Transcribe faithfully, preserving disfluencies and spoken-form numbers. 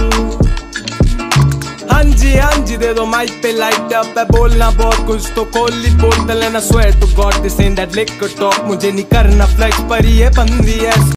हाँ जी हाँ जी दे दो माइक पे लाइट अप है, बोलना बहुत कुछ तो कोली बोल लेना, swear to god this and that liquor talk, मुझे नहीं करना फ्लेक्स पर ये बंदी है।